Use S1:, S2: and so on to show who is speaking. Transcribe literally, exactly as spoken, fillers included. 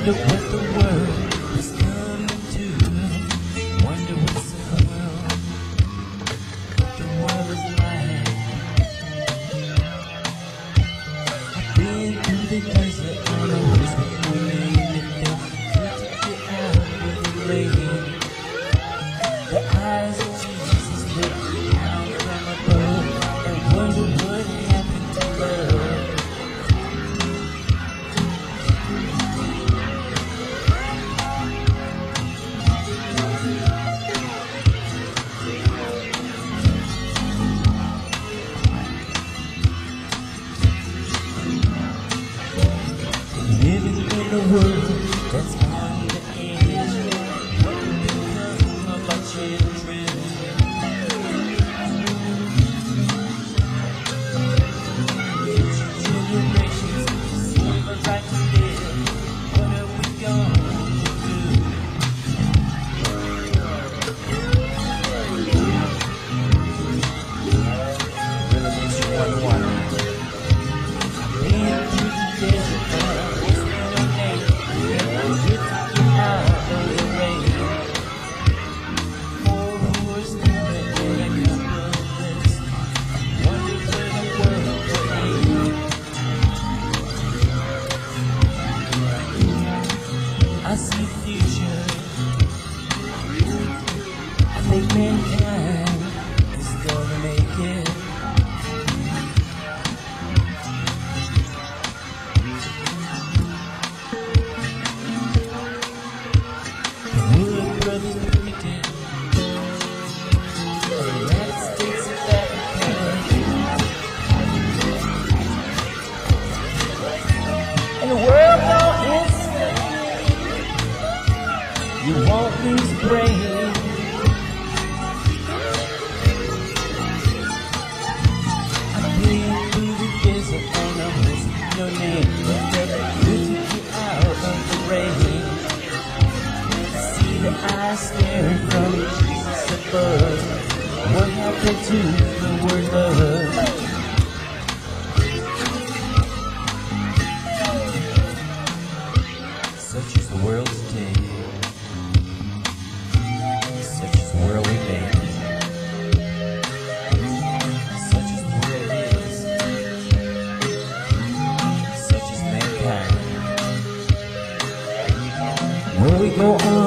S1: Wonder what the world is coming to. Wonder what's in the world. The world is like. I've been through the desert on a horse with no name, and then good to get out of the rain. The eyes of Jesus look down from above and wonder what happened to love. Living in a world that's on the edge. What will become of our children? Future generations seem right to live. What are we going to do? Really makes you wonder why. Being through the desert, what's in your name? Never get to get out of the rain. Four who's living in a couple of this. Wonder where the world will end. I see the future. I think mankind is gonna make it. Wood brothers predicted the United States of Africa. And the world don't insane. You won't lose brain. I've been through the desert on a horse with no name. Never good to get out of the rain. See the eyes staring from Jesus above. What happened to the word love? Such is the world today. Such is the world we made. Such is the world it is. Such is mankind. When we go on